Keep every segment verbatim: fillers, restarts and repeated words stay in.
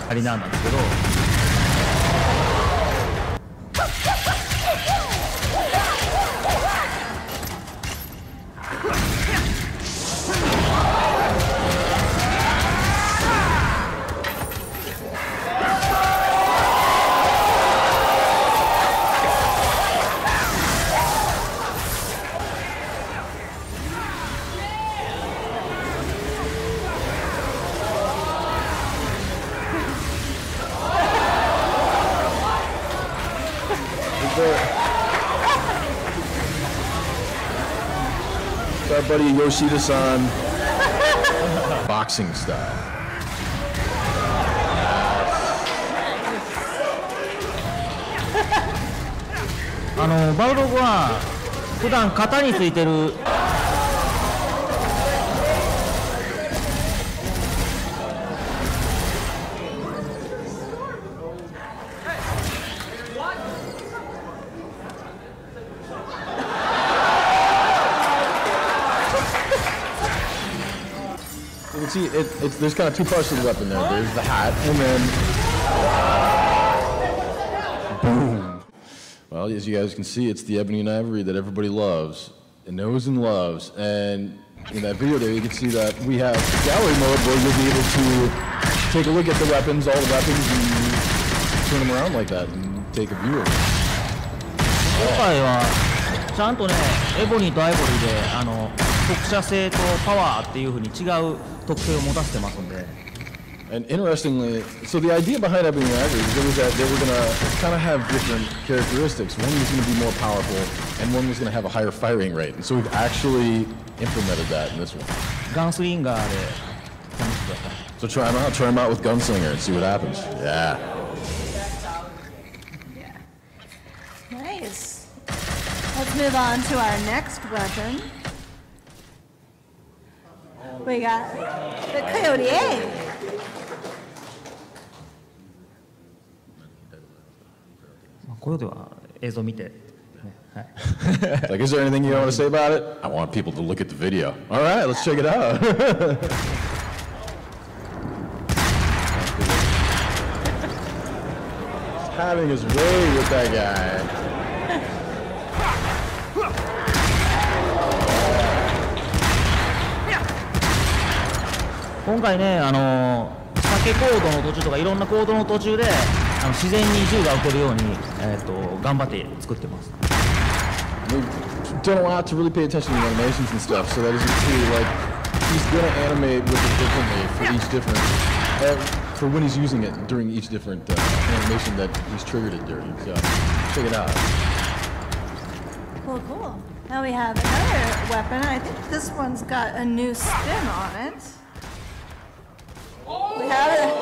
カリナーンなんですけど。 It's our buddy Yoshida-san, boxing style. あのバルログは普段肩についてる You can see it, it's, there's kind of two parts to the weapon there. There's the hat, and then boom. Well, as you guys can see, it's the ebony and ivory that everybody loves, and knows and loves. And in that video there, you can see that we have gallery mode where you'll be able to take a look at the weapons, all the weapons, and turn them around like that and take a view of them. 今回はちゃんとね、エボニーとアイボリーであの特殊性とパワーっていう風に違う特性を持たせてますんで。 And interestingly, so the idea behind Ebony and Ivory was that they were going to kind of have different characteristics. One was going to be more powerful, and one was going to have a higher firing rate. And so we've actually implemented that in this one. ガンスリンガーで試してください。 So try them out. Try them out with Gunslinger and see what happens. Yeah. Nice. Let's move on to our next weapon. We got the Coyote A. Like, is there anything you want to say about it? I want people to look at the video. All right, let's check it out. He's having his way with that guy. 今回ね、あの避けコードの途中とかいろんなコードの途中であの自然に銃が撃てるように、えー、と頑張って作ってます。 We've done a lot to really pay attention to the animations and stuff, so that as you see, like, he's going to animate with it differently for each different, uh, for when he's using it during each different uh, animation that he's triggered it during. So check it out. Cool, cool. Now we have another weapon. I think this one's got a new spin on it. We have it.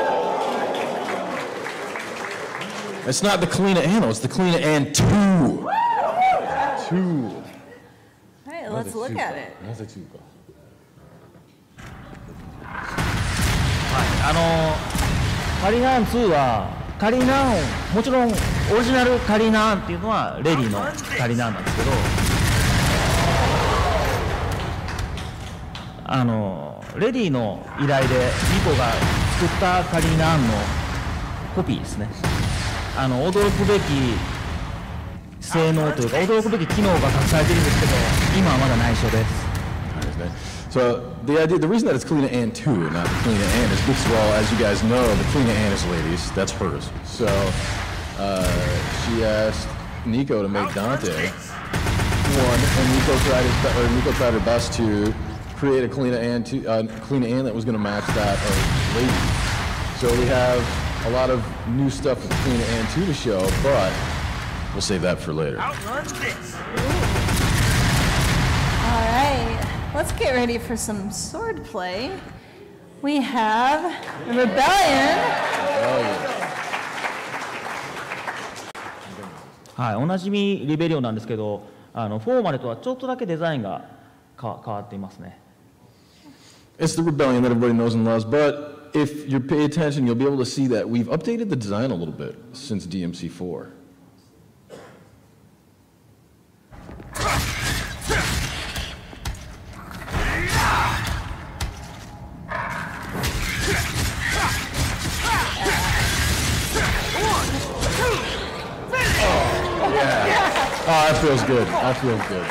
It's not the Kalina Anno, it's the Kalina Ann two. two. All right, let's look at it. なぜtwoか。 はい、あのカリナーンツーはカリナーンもちろんオリジナルカリナーンっていうのはレディのカリナーンなんですけど、あのレディの依頼でニコが作ったカリナーンのコピーですね。あの驚くべき性能というか驚くべき機能が隠されているんですけど、今はまだ内緒です。 So the idea, the reason that it's Kalina Ann two, not the Kalina Ann, is because, well, as you guys know, the Kalina Ann is ladies. That's hers. So uh, she asked Nico to make Dante one, and Nico tried his, or Nico tried her best to create a Kalina Ann two, uh, Kalina Ann that was going to match that of ladies. So we have a lot of new stuff with Kalina Ann two to show, but we'll save that for later. Outruns this. All right. Let's get ready for some sword play. We have the Rebellion. Rebellion. はい、おなじみリベリオンなんですけど、あのフォーマルとはちょっとだけデザインがか変わっていますね。 It's the Rebellion that everybody knows and loves, but if you pay attention, you'll be able to see that we've updated the design a little bit since D M C four. that feels good. That feels good.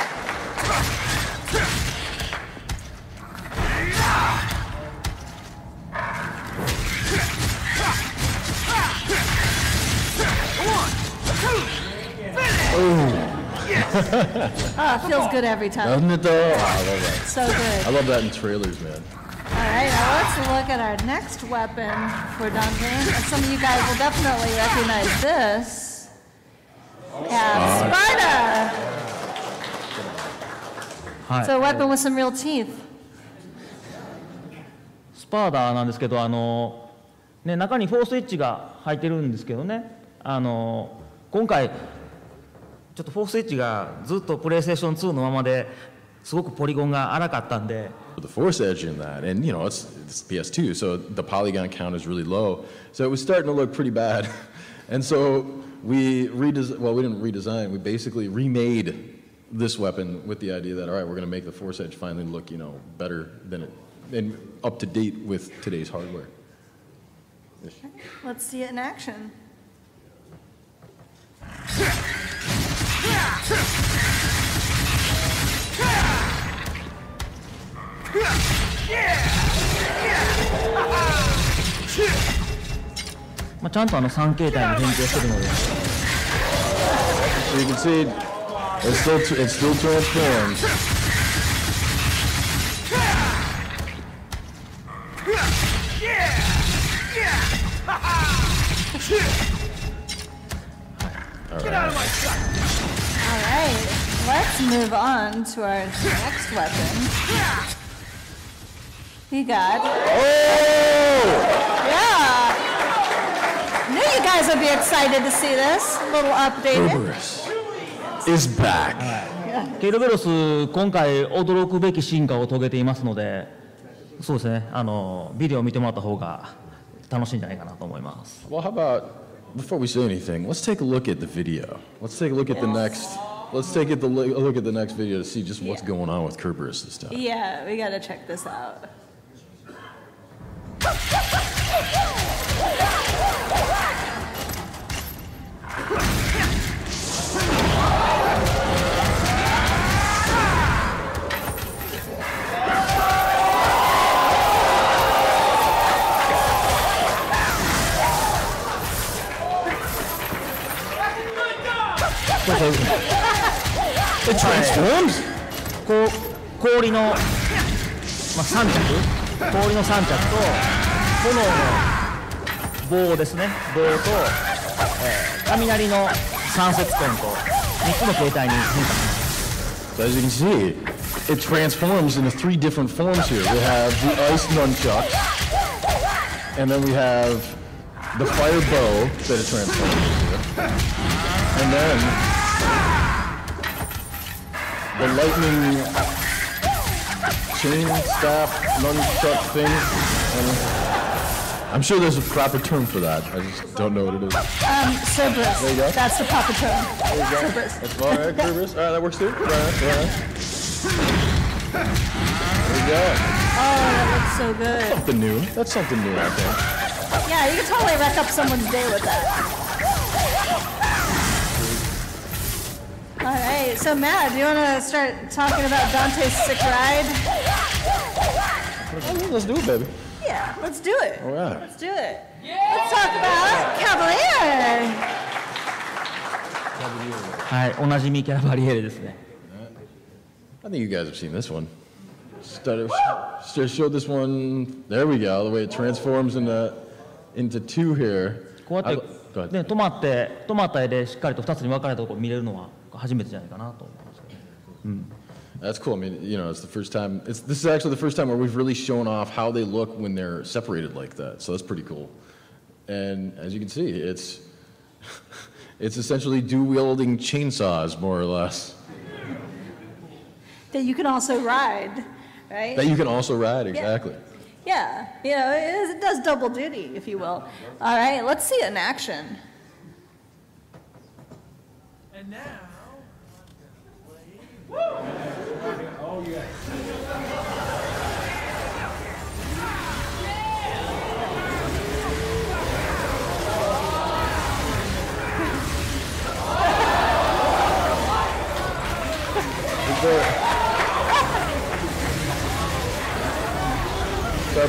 Oh, it feels good every time. Doesn't it though? Oh, I love that. So good. I love that in trailers, man. All right, now let's look at our next weapon for Dante. Some of you guys will definitely recognize this. Yeah, Sparta. はい So a weapon with some real teeth. スパーダーなんですけど、あのね、中にフォースエッジが入ってるんですけどね、あの今回ちょっとフォースエッジがずっとプレイステーションツーのままですごくポリゴンが荒かったんで、 The Force Edge in that, and you know, it's, it's P S two, so the polygon count is really low. So it was starting to look pretty bad. And so we redesigned, well, we didn't redesign, we basically remade this weapon with the idea that, all right, we're going to make the Force Edge finally look, you know, better than it, and up to date with today's hardware. Let's see it in action. Yeah! まあ、ちゃんとあのさん形態に変形してるので。 So you can see it's still it's still transformed. All right, let's move on to our next weapon. We got. Oh! Yeah. Knew you guys would be excited to see this. A little updated. Kerberos is back. ケルベロス、今回驚くべき進化を遂げていますので、そうですね、あのビデオを見てもらった方が楽しいんじゃないかなと思います。 Well, how about before we say anything, let's take a look at the video. Let's take a look at the next. Let's take a look at the next video to see just what's going on with Kerberos this time. Yeah, we gotta check this out. It transforms. こう氷の、まあ、三着、氷の三着と炎の棒ですね、棒と、えー、雷の三節棍とみっつの形態に変化します。 So as you can see, it transforms into three different forms here. We have the ice nunchucks, and then we have the fire bow that it transforms into, and then the lightning chain staff nunchuck thing. And I'm sure there's a proper term for that. I just don't know what it is. Um, Cerberus. There you go. That's the proper term. There you go. Cerberus. That's all right, Kerberos. All right, that works too. All right, all right. There you go. Oh, that looks so good. Something new. That's something new, I think. Yeah, you can totally wreck up someone's day with that. All right, so Matt, do you want to start talking about Dante's sick ride? Let's do it, baby. Yeah, let's do it. All right. Let's do it. Let's talk about Cavalier. はい、おなじみキャラバリエルですね。 I think you guys have seen this one. Started, started, showed this one. There we go. The way it transforms into into two here. こうや I- っ go て、 ahead. ね、止まって止まった絵でしっかりとふたつに分かれたところを見れるのは初めてじゃないかなと思いますけどね。 That's cool. I mean, you know, it's the first time. It's this is actually the first time where we've really shown off how they look when they're separated like that. So that's pretty cool. And as you can see, it's it's essentially dual-wielding chainsaws, more or less, That you can also ride, right? that you can also ride. Exactly. Yeah, you know, it, is- it does double duty, if you will. All right, let's see it in action. And now,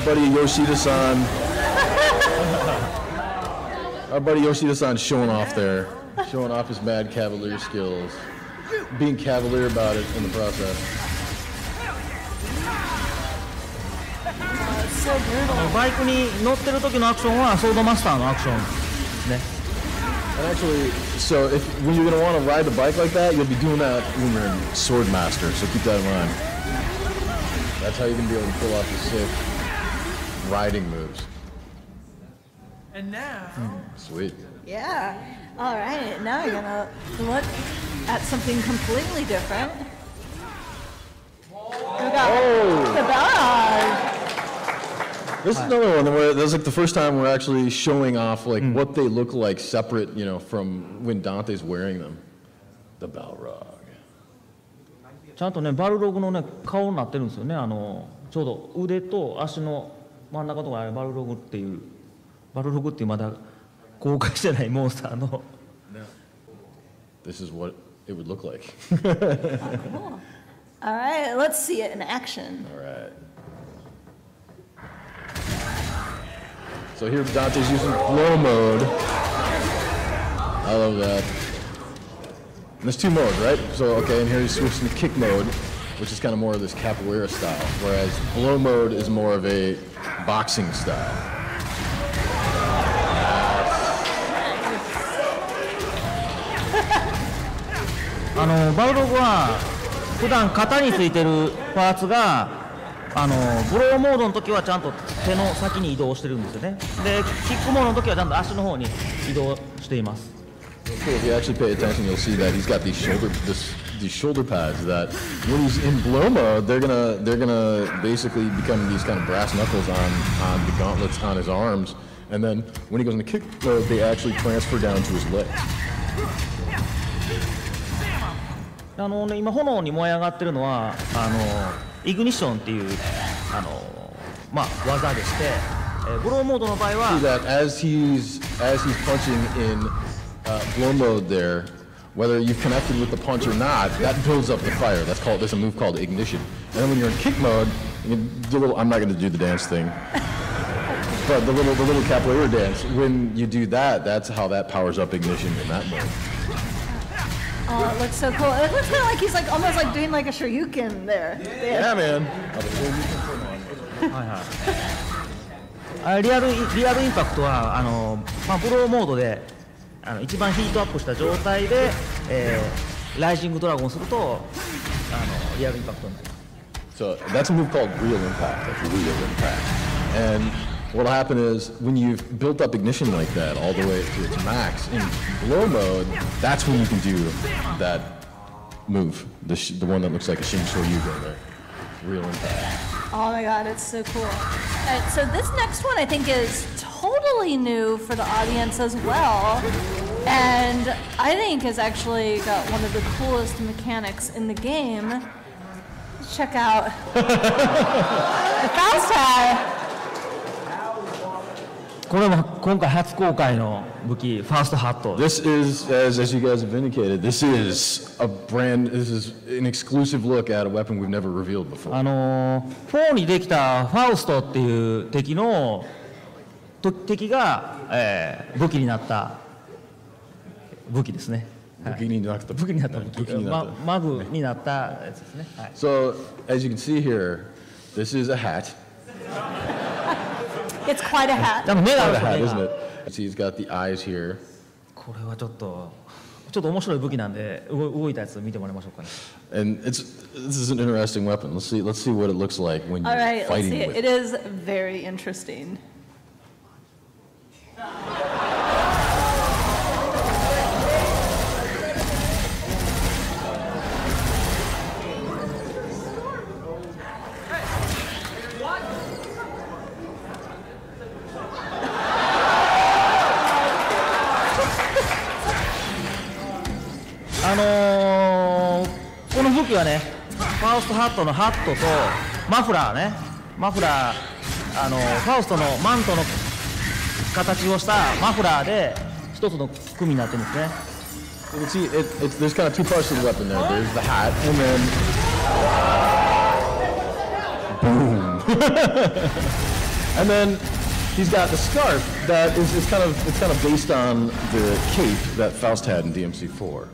buddy Yoshida-san. Our buddy Yoshida-san showing off there, showing off his mad cavalier skills, being cavalier about it in the process. Oh, it's so brutal. バイクに乗ってる時のアクションはソードマスターのアクションですね。 And actually, so if when you're gonna want to ride the bike like that, you'll be doing that when you're in Swordmaster. So keep that in mind. That's how you're gonna be able to pull off the sick riding moves. And now, Sweet. Yeah. All right. Now you're gonna look at something completely different. We got Oh. the barrage. This is another one where that's like the first time we're actually showing off like what they look like separate, you know, from when Dante's wearing them. The Balrog. ちゃんとねバルログのね顔になってるんですよね。あのちょうど腕と足の真ん中のところにあれバルログっていうバルログっていうまだ公開してないモンスターの。 This is what it would look like. Cool. All right. Let's see it in action. All right. So here Dante's using blow mode. I love that. And there's two modes, right? So, okay, and here he's switching to kick mode, which is kind of more of this capoeira style, whereas blow mode is more of a boxing style. あのバルログは普段肩についてるパーツがあのブローモードの時はちゃんと手の先に移動してるんですよね。でキックモードの時はちゃんと足の方に移動しています。 Cool. If you actually pay attention, you'll see that he's got these shoulder this, these shoulder pads that when he's in blow mode, they're gonna they're gonna basically become these kind of brass knuckles on on the gauntlets on his arms, and then when he goes into kick mode, they actually transfer down to his legs. あのね今炎に燃え上がってるのはあのイグニッションっていうあのまあ技でして、えー、ブローモードの場合は See that as he's as he's punching in uh, blow mode there, whether you've connected with the punch or not, that builds up the fire. That's called there's a move called ignition. And then when you're in kick mode, you can do a little. I'm not going to do the dance thing, but the little the little capoeira dance. When you do that, that's how that powers up ignition in that mode. Oh, it looks so cool. It looks kind of like he's like almost like doing like a shoryuken there. Yeah, man. はいはいあリアルリアルインパクトはあの、まあ、ブローモードであの一番ヒートアップした状態で、えー、ライジングドラゴンするとあのリアルインパクトになります。 So that's a move called real impact. That's real impact. And what'll happen is when you've built up ignition like that all the way to its max in blow mode, that's when you can do that move, the, sh the one that looks like a Shin Shoryuken there. Real impact. Oh my god, it's so cool. All right, so this next one I think is totally new for the audience as well. And I think has actually got one of the coolest mechanics in the game. Let's check out the Faust High. これも今回初公開の武器ファーストハット。 This is, as, as you guys have indicated, this is a brand, this is an exclusive look at a weapon we've never revealed before. あのフォーにできたファウストっていう敵のと敵が、えー武器になった武器ですね。 武器になった武器になった武器武器になったまマグになったやつですね。はい So, as you can see here, this is a hat. It's quite a hat. でも目がある Quite a んです hat, よ isn't 目が it? See, he's got the eyes here. これはちょっとちょっと面白い武器なんで動動いたやつ見てもらいましょうかね。 And it's this is an interesting weapon. Let's see let's see what it looks like when All you're right, let's fighting see it. with It it. is very interesting. Uh, あのー、この武器はねファーストハットのハットとマフラーねマフラーあのファウストのマントの形をしたマフラーで一つの組になってるんですね。 You can see it, it's, there's kind of two parts to the weapon there. There's the hat and then boom. And then he's got the scarf that is, is kind of it's kind of based on the cape that Faust had in D M C four.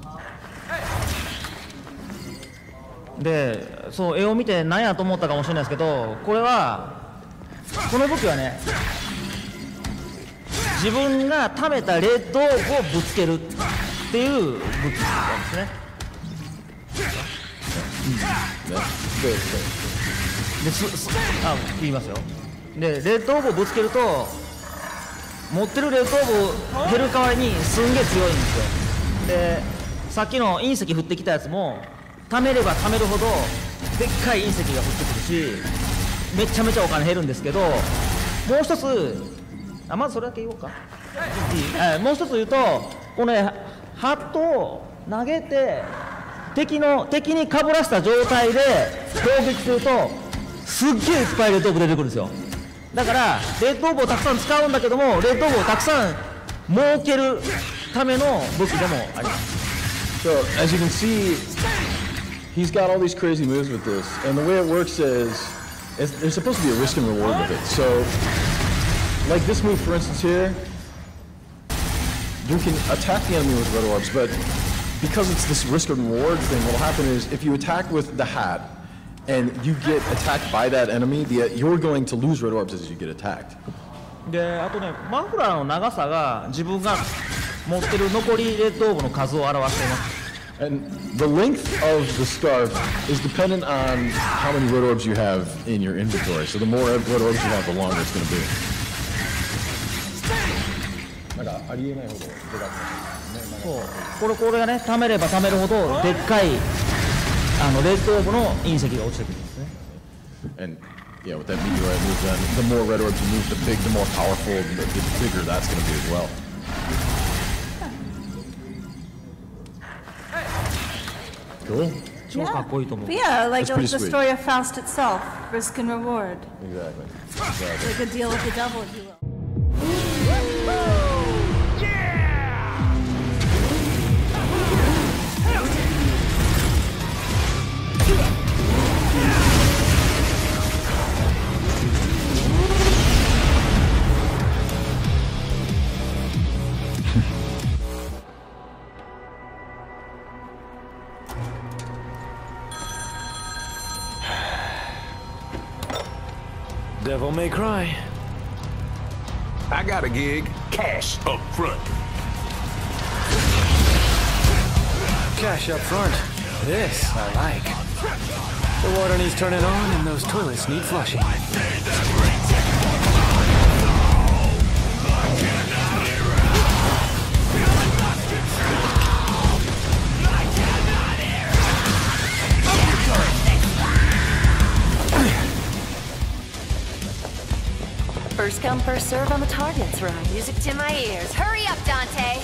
で、そう絵を見て何やと思ったかもしれないですけど、これはこの武器はね、自分が貯めたレッドオーブをぶつけるっていう武器なんですね。ですすあ言いますよ。でレッドオーブをぶつけると持ってるレッドオーブ減る代わりにすんげえ強いんですよ。でさっきの隕石降ってきたやつも貯めれば貯めるほどでっかい隕石が降ってくるし、めちゃめちゃお金減るんですけど、もう一つあまずそれだけ言おうか。はい、もう一つ言うと、このねハットを投げて敵の敵にかぶらせた状態で攻撃するとすっげえいっぱいレッドオーブ出てくるんですよ。だからレッドオーブをたくさん使うんだけども、レッドオーブをたくさん儲けるための武器でもあります。 So as you can see, he's got all these crazy moves with this, and the way it works is, is there's supposed to be a risk and reward with it. So like this move, for instance, here, you can attack the enemy with red orbs, but because it's this risk and reward thing, what will happen is if you attack with the hat and you get attacked by that enemy, the, you're going to lose red orbs as you get attacked. であとね、マフラーの長さが自分が持ってる残りレッドオーブの数を表しています。 And the length of the scarf is dependent on how many red orbs you have in your inventory. So the more red orbs you have, the longer it's going to be. なんかありえないほどでかくなってますね。 そうこれこれがね貯めれば貯めるほどでっかいあのレッドオーブの隕石が落ちてくるんですね。 And yeah, with that meteorite move, then the more red orbs you move, the big, the more powerful, the, the bigger that's going to be as well. Cool. 超かっこいいと思う。 But yeah, like, That's pretty like the sweet. story of Faust itself, risk and reward, Exactly. Exactly. like a deal with the devil, if you will. Devil may cry. I got a gig. Cash up front. Cash up front. This I like. The water needs turning on and those toilets need flushing. First come, first serve on the targets, right? Music to my ears. Hurry up, Dante!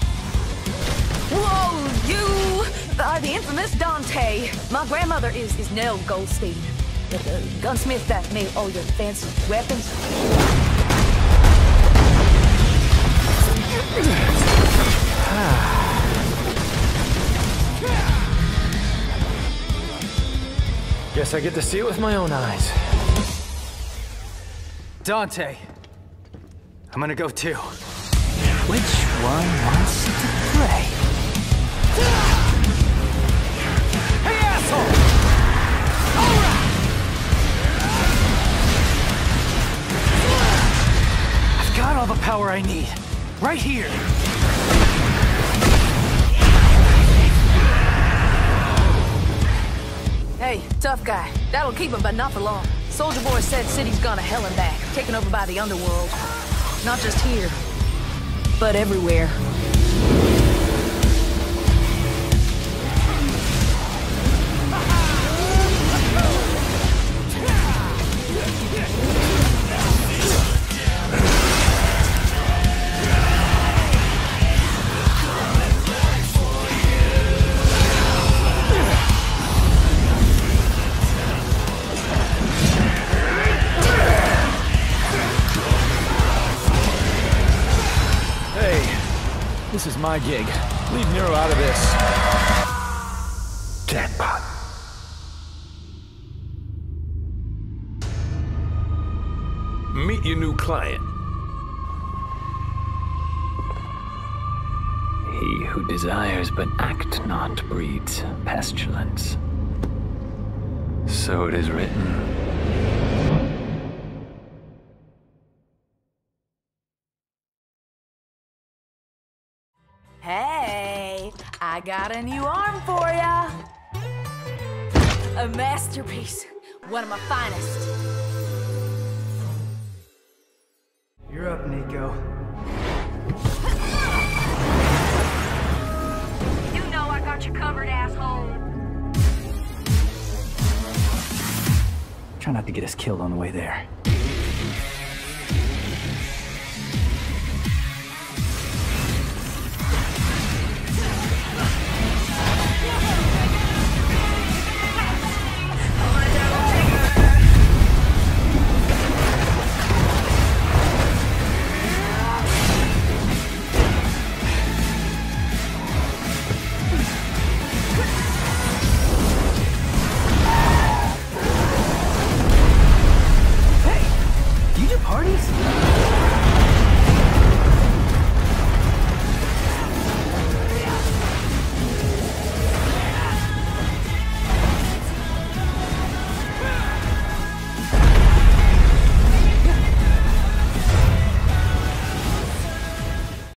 Whoa, you are the infamous Dante. My grandmother is, is Nell Goldstein, the, the gunsmith that made all your fancy weapons. Guess I get to see it with my own eyes. Dante, I'm gonna go too. Which one wants to play? Hey, asshole! All right! I've got all the power I need, right here. Hey, tough guy. That'll keep him, but not for long. Soldier Boy said city's gone to hell and back, taken over by the underworld. Not just here, but everywhere. This is my gig. Leave Nero out of this. Meet your new client. He who desires but act not breeds pestilence. So it is written. Hey, I got a new arm for ya. A masterpiece. One of my finest. You're up, Nico. You know I got you covered, asshole. Try not to get us killed on the way there.